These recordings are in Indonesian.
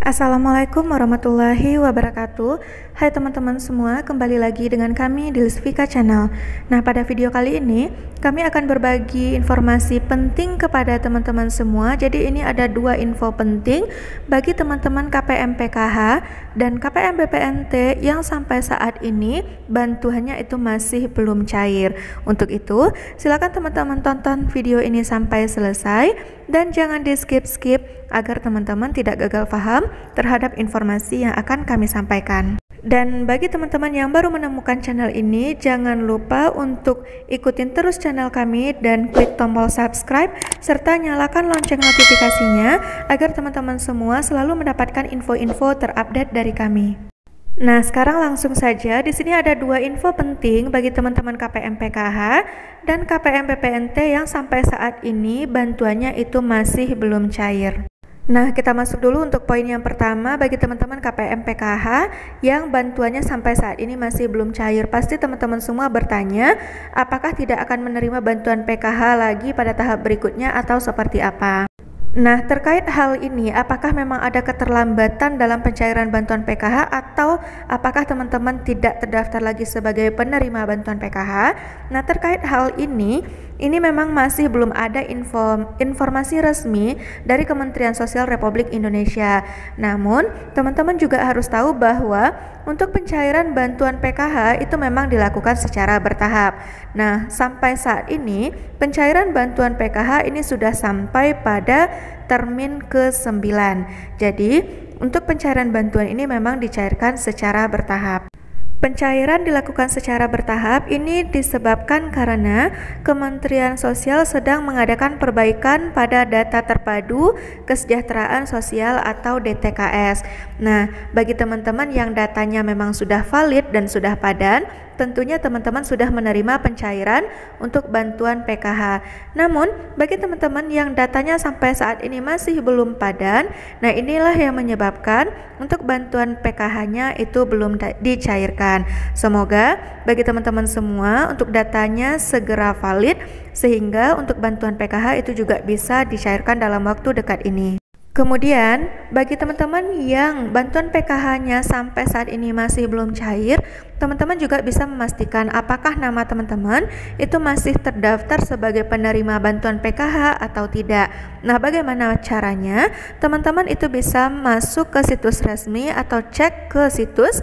Assalamualaikum warahmatullahi wabarakatuh. Hai teman-teman semua, kembali lagi dengan kami di Lisvika Channel. Nah, pada video kali ini kami akan berbagi informasi penting kepada teman-teman semua. Jadi ini ada dua info penting bagi teman-teman KPM PKH dan KPM BPNT yang sampai saat ini bantuannya itu masih belum cair. Untuk itu, silakan teman-teman tonton video ini sampai selesai dan jangan di skip-skip agar teman-teman tidak gagal paham terhadap informasi yang akan kami sampaikan. Dan bagi teman-teman yang baru menemukan channel ini, jangan lupa untuk ikutin terus channel kami dan klik tombol subscribe serta nyalakan lonceng notifikasinya agar teman-teman semua selalu mendapatkan info-info terupdate dari kami. Nah, sekarang langsung saja. Di sini ada dua info penting bagi teman-teman KPM PKH dan KPM BPNT yang sampai saat ini bantuannya itu masih belum cair. Nah, kita masuk dulu untuk poin yang pertama bagi teman-teman KPM PKH yang bantuannya sampai saat ini masih belum cair. Pasti teman-teman semua bertanya, apakah tidak akan menerima bantuan PKH lagi pada tahap berikutnya atau seperti apa? Nah, terkait hal ini, apakah memang ada keterlambatan dalam pencairan bantuan PKH atau apakah teman-teman tidak terdaftar lagi sebagai penerima bantuan PKH? Nah, terkait hal ini memang masih belum ada informasi resmi dari Kementerian Sosial Republik Indonesia. Namun, teman-teman juga harus tahu bahwa untuk pencairan bantuan PKH itu memang dilakukan secara bertahap. Nah, sampai saat ini pencairan bantuan PKH ini sudah sampai pada termin ke-9. Jadi, untuk pencairan bantuan ini memang dicairkan secara bertahap. Pencairan dilakukan secara bertahap ini disebabkan karena Kementerian Sosial sedang mengadakan perbaikan pada data terpadu kesejahteraan sosial atau DTKS. Nah, bagi teman-teman yang datanya memang sudah valid dan sudah padan, tentunya teman-teman sudah menerima pencairan untuk bantuan PKH. Namun, bagi teman-teman yang datanya sampai saat ini masih belum padan, nah inilah yang menyebabkan untuk bantuan PKH-nya itu belum dicairkan. Semoga bagi teman-teman semua untuk datanya segera valid sehingga untuk bantuan PKH itu juga bisa dicairkan dalam waktu dekat ini. Kemudian, bagi teman-teman yang bantuan PKH-nya sampai saat ini masih belum cair, teman-teman juga bisa memastikan apakah nama teman-teman itu masih terdaftar sebagai penerima bantuan PKH atau tidak. Nah, bagaimana caranya? Teman-teman itu bisa masuk ke situs resmi atau cek ke situs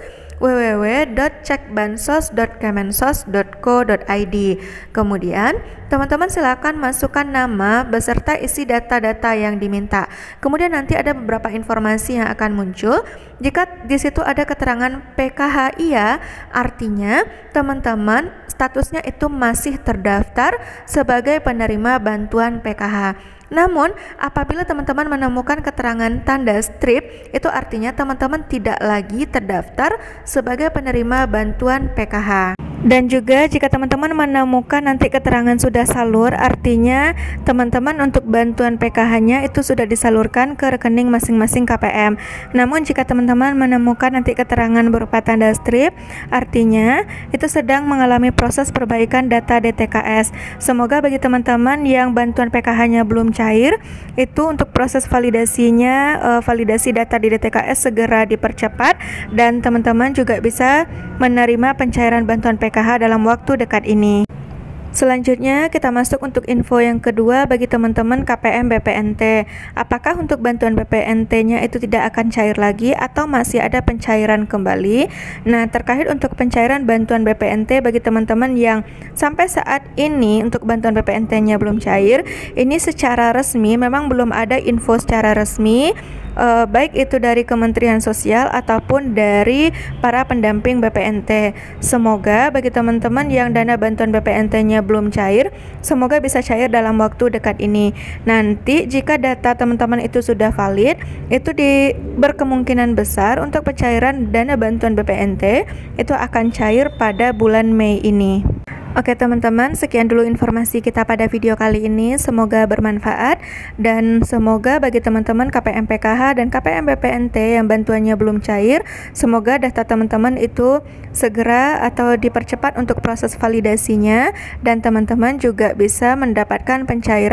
www.cekbansos.kemensos.co.id. Kemudian, teman-teman silakan masukkan nama beserta isi data-data yang diminta. Kemudian nanti ada beberapa informasi yang akan muncul. Jika di situ ada keterangan PKH iya, artinya teman-teman statusnya itu masih terdaftar sebagai penerima bantuan PKH. Namun, apabila teman-teman menemukan keterangan tanda strip, itu artinya teman-teman tidak lagi terdaftar sebagai penerima bantuan PKH. Dan juga jika teman-teman menemukan nanti keterangan sudah salur, artinya teman-teman untuk bantuan PKH-nya itu sudah disalurkan ke rekening masing-masing KPM. Namun jika teman-teman menemukan nanti keterangan berupa tanda strip, artinya itu sedang mengalami proses perbaikan data DTKS. Semoga bagi teman-teman yang bantuan PKH-nya belum cair, itu untuk proses validasinya, validasi data di DTKS segera dipercepat dan teman-teman juga bisa menerima pencairan bantuan PKH dalam waktu dekat ini. Selanjutnya kita masuk untuk info yang kedua bagi teman-teman KPM BPNT. Apakah untuk bantuan BPNT-nya itu tidak akan cair lagi atau masih ada pencairan kembali? Nah, terkait untuk pencairan bantuan BPNT bagi teman-teman yang sampai saat ini untuk bantuan BPNT-nya belum cair, ini secara resmi memang belum ada info secara resmi baik itu dari Kementerian Sosial ataupun dari para pendamping BPNT. Semoga bagi teman-teman yang dana bantuan BPNT-nya belum cair, semoga bisa cair dalam waktu dekat ini. Nanti jika data teman-teman itu sudah valid, itu berkemungkinan besar untuk pencairan dana bantuan BPNT itu akan cair pada bulan Mei ini. Oke teman-teman, sekian dulu informasi kita pada video kali ini. Semoga bermanfaat dan semoga bagi teman-teman KPM PKH dan KPM BPNT yang bantuannya belum cair, semoga data teman-teman itu segera atau dipercepat untuk proses validasinya dan teman-teman juga bisa mendapatkan pencairan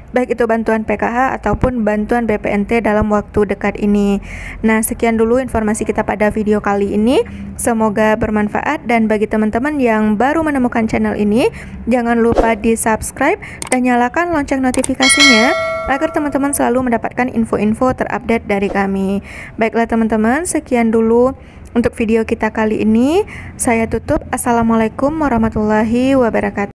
baik itu bantuan PKH ataupun bantuan BPNT dalam waktu dekat ini. Nah, sekian dulu informasi kita pada video kali ini. Semoga bermanfaat, dan bagi teman-teman yang baru menemukan channel ini, jangan lupa di subscribe dan nyalakan lonceng notifikasinya agar teman-teman selalu mendapatkan info-info terupdate dari kami. Baiklah teman-teman, sekian dulu untuk video kita kali ini. Saya tutup. Assalamualaikum warahmatullahi wabarakatuh.